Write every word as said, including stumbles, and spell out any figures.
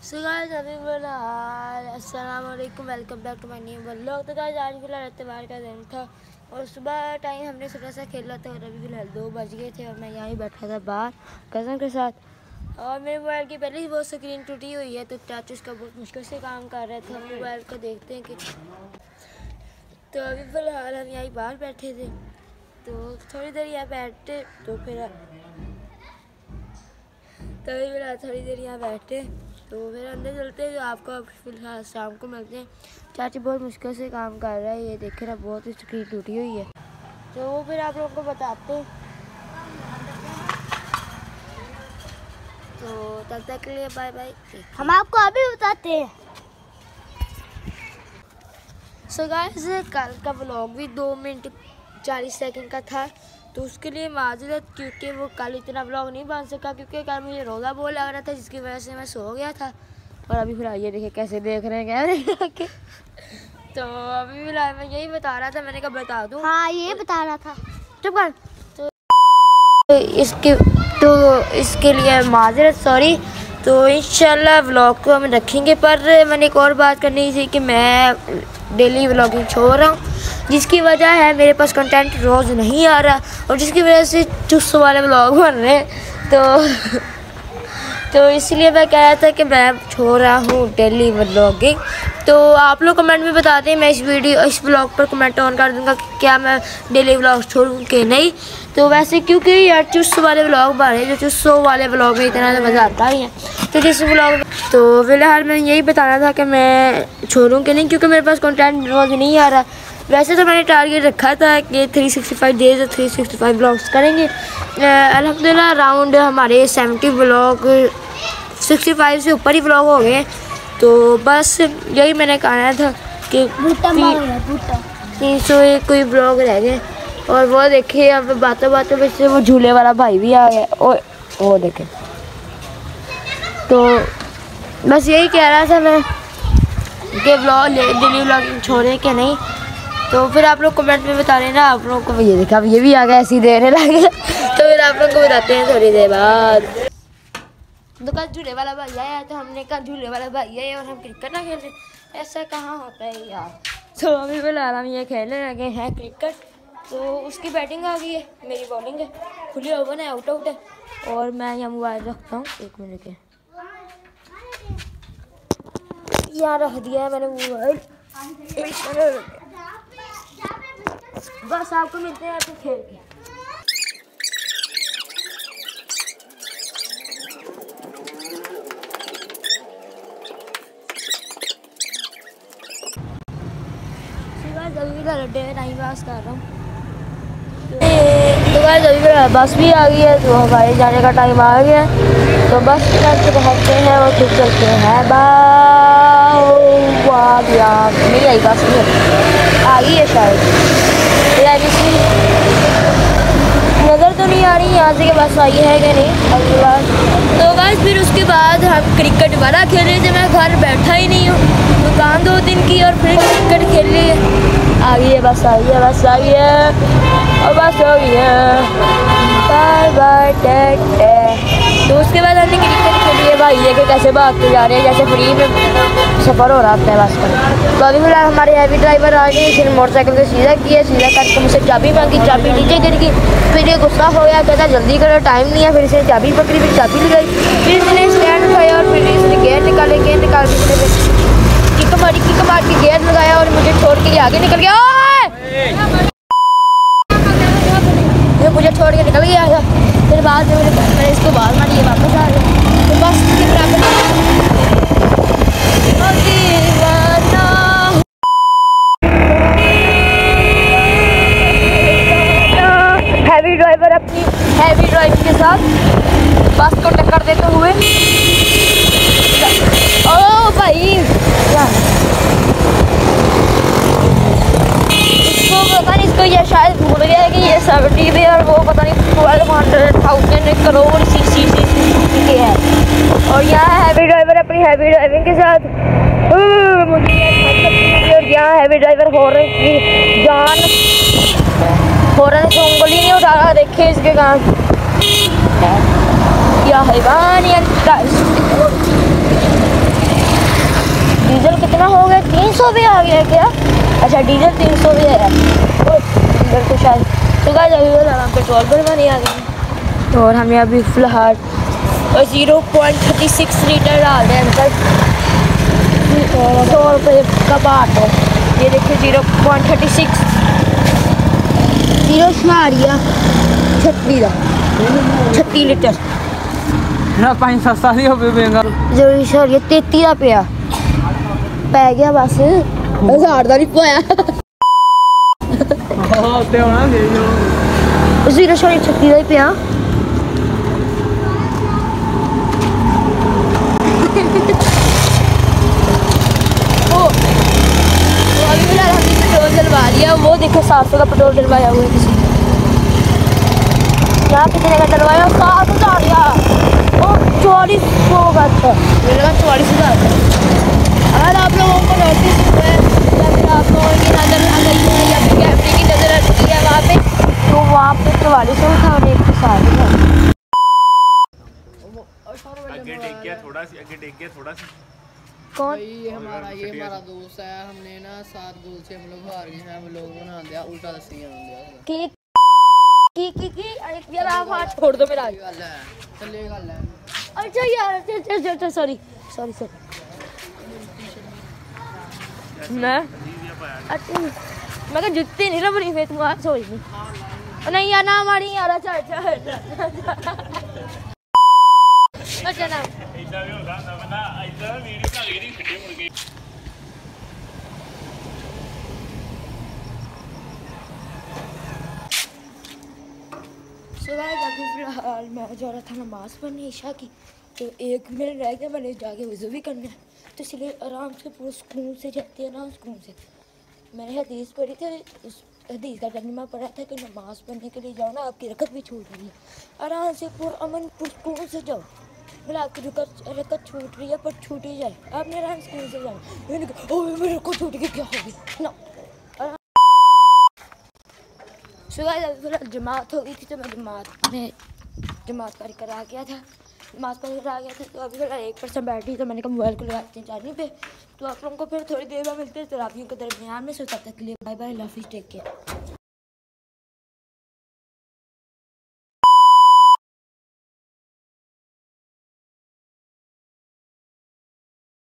So guys अभी फिलहाल अस्सलाम वालेकुम, welcome back to my new vlog. तो गाइस आज फिलहाल इत्तेवार का दिन था और सुबह टाइम हमने सुबह से खेला था और अभी फिलहाल दो बज गए थे और मैं यहाँ ही बैठा था बाहर कज़न के साथ। और मेरे मोबाइल की पहले ही बहुत स्क्रीन टूटी हुई है तो चाचू उसका बहुत मुश्किल से काम कर रहे थे। हम मोबाइल को देखते हैं कि तो अभी फ़िलहाल हम यहीं बाहर बैठे थे तो थोड़ी देर यहाँ बैठे तो फिर तो अभी फिलहाल थोड़ी देर यहाँ बैठे तो फिर अंदर चलते हैं। जो आपको अब फिलहाल शाम को मिलते हैं। चाची बहुत मुश्किल से काम कर रहा है, ये देखे ना बहुत ही स्क्रीन टूटी हुई है तो वो फिर आप लोगों को बताते हैं। तो तब तक के लिए बाय बाय, हम आपको अभी बताते हैं। सो गाइस कल का व्लॉग भी दो मिनट चालीस सेकंड का था तो उसके लिए माजरत, क्योंकि वो कल इतना व्लॉग नहीं बन सका क्योंकि कल मुझे रोज़ा बोल लग रहा था जिसकी वजह से मैं सो गया था। और अभी फिलहाल ये देखिए कैसे देख रहे हैं कैमरे के तो अभी फिलहाल मैं यही बता रहा था, मैंने कहा बता दूँ। हाँ ये बता रहा था, चुप कर। तो इसके तो इसके लिए माजरत, सॉरी। तो इंशाल्लाह व्लॉग को हम रखेंगे, पर मैंने एक और बात करनी थी कि मैं डेली व्लॉगिंग छोड़ रहा हूँ जिसकी वजह है मेरे पास कंटेंट रोज़ नहीं आ रहा और जिसकी वजह से चुस्त वाले व्लॉग बन रहे हैं। तो तो इसलिए मैं कह रहा था कि मैं छोड़ रहा हूँ डेली व्लॉगिंग। तो आप लोग कमेंट में बताते हैं, मैं इस वीडियो इस व्लॉग पर कमेंट ऑन कर दूँगा कि क्या मैं डेली व्लॉग छोड़ूँ कि नहीं। तो वैसे क्योंकि यार चुस्त वाले व्लॉग बने जो चुस्त वाले व्लॉग में इतना तो मज़ा आता ही है तो जिस व्लॉग तो फिलहाल मैं यही बताना था कि मैं छोड़ूँ कि नहीं, क्योंकि मेरे पास कंटेंट रोज़ नहीं आ रहा। वैसे तो मैंने टारगेट रखा था कि थ्री सिक्सटी फाइव डेज और थ्री सिक्सटी फाइव व्लॉग्स करेंगे। अल्हम्दुलिल्लाह अराउंड हमारे सेवेंटी व्लॉग सिक्सटी फाइव से ऊपर ही व्लॉग हो गए। तो बस यही मैंने कहना था कि तीन सौ एक कोई व्लॉग रह गए। और वो देखिए अब बातों बातों में से वो झूले वाला भाई भी आ गया और वो देखे। तो बस यही कह रहा था मैं कि व्लॉग डेली व्लॉगिंग छोड़े कि नहीं। तो फिर आप लोग कमेंट में बता रहे ना आप लोगों को। ये देखा अब ये भी आ गया ऐसी देर लगे तो फिर आप लोग को बताते हैं थोड़ी देर बाद। तो कल झूले वाला भाई आया तो हमने कहा झूले वाला भाई आया और हम क्रिकेट ना खेले, ऐसा कहाँ होता है यार। तो अभी फिलहाल हम ये खेलने लगे हैं क्रिकेट। तो उसकी बैटिंग आ गई है, मेरी बॉलिंग है, खुली ओवर है, आउट आउट है और मैं यहाँ मोबाइल रखता हूँ। एक मिनट के यहाँ रख दिया है मैंने मोबाइल, बस आपको मिलते हैं आपको खेल के। अभी टाइम पास कर रहा हूँ तो गाइस अभी बस भी आ गई है तो हमारे जाने का टाइम आ गया है। तो बस से पहुँचते हैं और फिर चलते हैं बाया मेरी आई बस में आ गई है शायद, नज़र तो नहीं आ रही यहाँ से कि बस आई है कि नहीं। अगली बार तो बस फिर उसके बाद हम क्रिकेट वाला खेले थे। मैं घर बैठा ही नहीं हूँ, दुकान दो दिन की और फिर क्रिकेट खेल ली है। आ गई है बस, आ गई है बस, आ गई है और बस हो गई है बाय बाय टेटे। तो उसके बाद हमने क्रिकेट खेली है। भाई लेके कैसे भागते जा रहे हैं जैसे फ्री में सफ़र हो रहा है बस का। तो अभी फिलहाल हमारे हैवी ड्राइवर आ गए, फिर मोटरसाइकिल से सीधा किया, सीधा करके मुझसे चाबी मांगी, चाबी नीचे गिर गई। फिर ये गुस्सा हो गया, कहता जल्दी करो टाइम नहीं है। फिर इसने चाबी पकड़ी, फिर चाबी लगाई, फिर इसने स्टैंड उठाया और फिर इसने गेयर निकाले, गेयर निकाल के किक मारी, किक मार के गेयर लगाया और मुझे छोड़ के आगे निकल गया। ये मुझे छोड़ के निकल गया था। फिर बाद में मैंने इसको बाहर मारी, वापस आ गया। तो बस इसके बराबर हैवी ड्राइवर अपनी हैवी ड्राइविंग के साथ बस को टक्कर देते हुए। ओ भाई इसको पता नहीं, इसको ये शायद भूल गया है कि ये सेवेंटी में और वो पता नहीं twelve hundred thousand crore C C C C के है। और यहाँ हैवी ड्राइवर अपनी हैवी ड्राइविंग के साथ मुझे और यहाँ हैवी ड्राइवर हॉर्न की जान हॉर्न से उंगली नहीं उठा रहा। देखे इसके काम क्या हैवान सौ भी आ गया क्या? अच्छा डीजल तीन सौ भी है डीजल तो शायद। तो गाइस अभी हम पेट्रोल भरवाने आ गए और हमें अभी फ़िलहाल zero point thirty six litre डाल दें अंकल। सौ रुपये का बाट है ये देखिए। Zero point thirty six zero शमारिया छत्ती का छत्ती लीटर पानी सस्ता नहीं हो पेगा जरूरी सर ये तेती का पिया पै गया बस हजार का नहीं पाया ज़ीरो शमारिया छत्ती का ही पिया। पेट्रोल डलवा लिया वो देखो सात सौ का पेट्रोल डलवाया हुआ है किसी ने। यहाँ किसी ने डलवाया सात हजार यार और चौवालीस सौ का था मेरे पास चौवालीस हजार का। अगर आप लोगों को नोटिस हुआ है या फिर आप लोगों की नज़र आ गई है या फिर कैमरे की नज़र अटकी है वहाँ पे तो वहाँ पे चौवालीस सौ था और एक के साथ था। आगे टेक गया थोड़ा सी आगे टेक गया थोड़ा सी। कौन ये हमारा ये हमारा दोस्त है। हमने ना सात गोल से हम लोग हार गए हैं। हम लोग बना दिया उल्टा दस्ती की की की की यार आप हाथ छोड़ दो मेरा। चले गल है। अच्छा यार अच्छा अच्छा सॉरी सॉरी सॉरी मैं अच्छा मैं कहा जुत्ती नहीं रबड़ी में तू आज सोच नहीं नहीं यार ना हमारी यार अच्छा अच्छा अच्छा ना इधर भी होगा ना बना इधर वीडियो का वीडियो खट्टे मुर्गे। सो गाइस अभी फिलहाल मैं जा रहा था नमाज़ पढ़ने ईशा की तो एक मिनट रह गया मैंने जाके वज़ू भी करना है तो इसलिए आराम से पूरा सुकून से जाते हैं ना सुकून से। मैंने हदीस पढ़ी थी उस हदीस का तर्जुमा पढ़ा था कि नमाज़ पढ़ने के लिए जाओ ना आपकी रकत भी छूट रही है आराम से पूरा अमन पुरसकून से जाओ। बोला आपकी रकत रकत छूट रही है पर छूट ही जाए आपने आराम स्कूल से जाना। मैंने कहा ओह मेरे रकत छूट गई क्या होगी ना। सुबह जमात हो गई थी तो मैं जमात में जमात पर करा गया था नमाज़ पढ़ कर आ गया था तो अभी फिर एक परसेंट बैठी तो मैंने कहा मोबाइल को लगाते हैं चार्जिंग पे। तो आप लोगों को फिर थोड़ी देर में मिलते हैं तरावियों के दरमियान में। सो तब तक के लिए बाय बाय, अल्लाह हाफ़िज़, टेक केयर।